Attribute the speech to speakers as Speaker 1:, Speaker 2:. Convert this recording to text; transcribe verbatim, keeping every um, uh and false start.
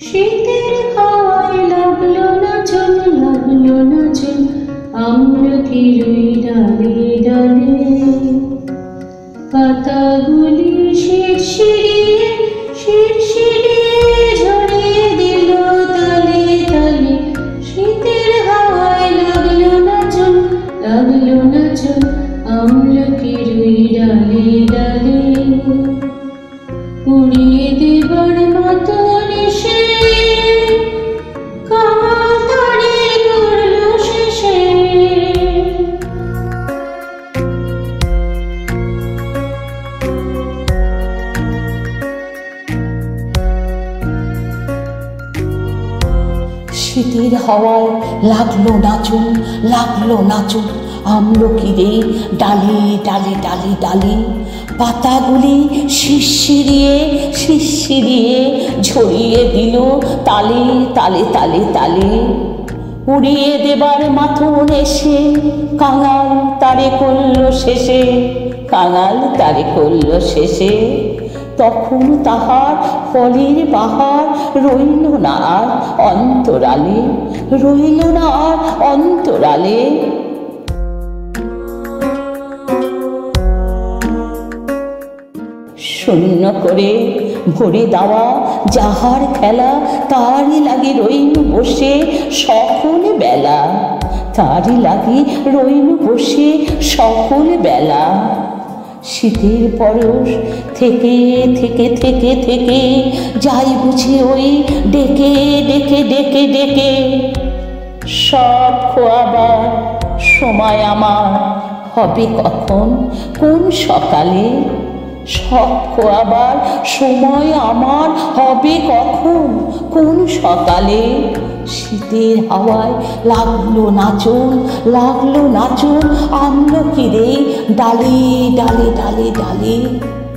Speaker 1: শীতের হাওয়ায় লাগলো নাচন, লাগলো নাচন আমলকির ওই ডালে ডালে। পাতাগুলি শিরশিরিয়ে শিরশিরিয়ে ঝরিয়ে দিল তালে তালে। শীতের হাওয়ায় লাগলো নাচন, লাগলো নাচন আমলকির ওই ডালে ডালে। উড়িয়ে দেবার মতন এসে কামাল তাড়ি করল শেষে।
Speaker 2: শীতের হাওয়ায় লাগলো নাচন, লাগলো নাচন আমলকিরে ডালে ডালে ডালে ডালে। পাতাগুলি শিরশিরিয়ে শিরশিরিয়ে ঝরিয়ে দিল তালে তালে তালে তালে। উড়িয়ে দেবার মাথন এসে কাঙাল তারে করল শেষে, কাঙাল তারে করল শেষে। তখন তাহার ফলের বাহার রইল না আর অন্তরালে, রইল না আর অন্তরালে। শূন্য করে ভরে দেওয়া যাহার খেলা, তারই লাগি রইল বসে সকল বেলা, তারই লাগি রইল বসে সকল বেলা। শীতের পরশ থেকে থেকে থেকে থেকে যাই বুঝি ওই ডেকে ডেকে ডেকে ডেকে। সব খোয়াবার সময় আমার হবে কখন, কোন সকালে? সব খোয়াবার সময় আমার হবে কখন, কোন সকালে? শীতের হাওয়ায় লাগলো নাচন, লাগলো নাচন আমলকিরে ডালে ডালে ডালে ডালে।